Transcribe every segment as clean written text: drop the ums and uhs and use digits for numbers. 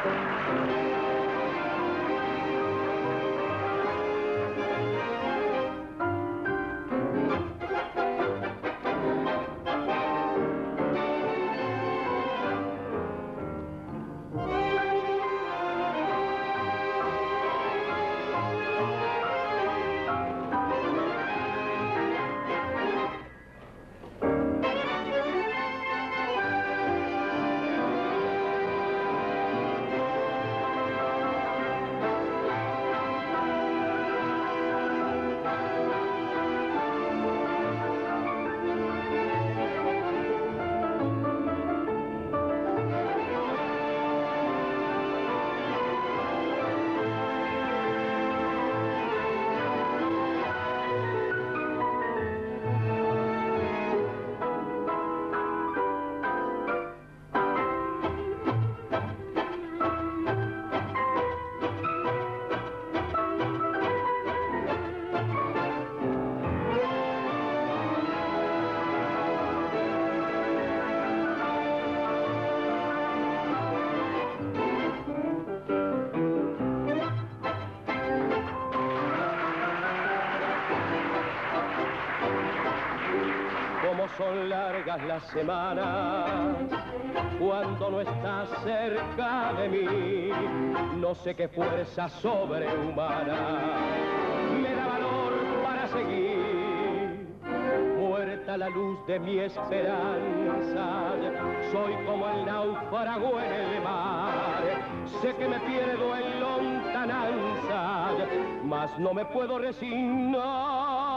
Cómo son largas las semanas cuando no estás cerca de mí. No sé qué fuerza sobrehumana me da valor para seguir. Muerta la luz de mi esperanza, soy como el náufrago en el mar. Sé que me pierdo en lontananza, mas no me puedo resignar.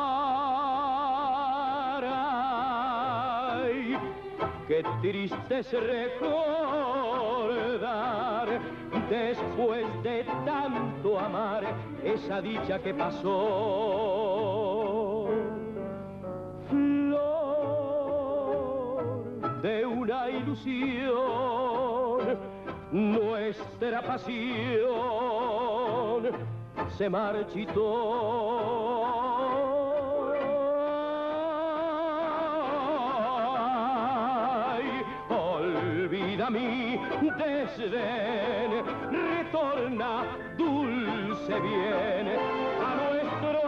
Qué triste es recordar, después de tanto amar, esa dicha que pasó. Flor de una ilusión, nuestra pasión se marchitó. Olvida mi desdén, retorna dulce bien a nuestro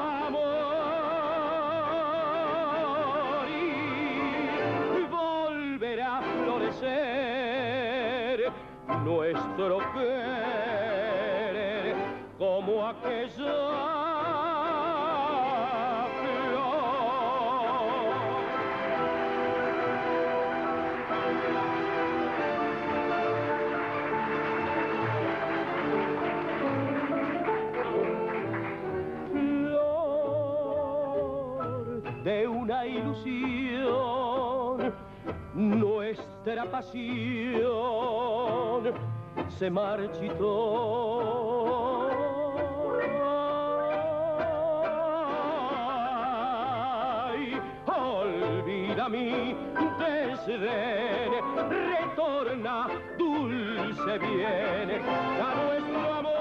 amor y volverá a florecer nuestro querer como aquella. De una ilusión, nuestra pasión se marchitó. Ay, olvida mi desdén, retorna dulce bien a nuestro amor.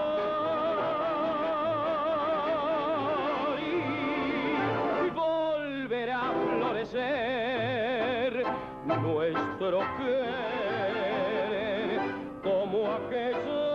Nuestro querer como aquello.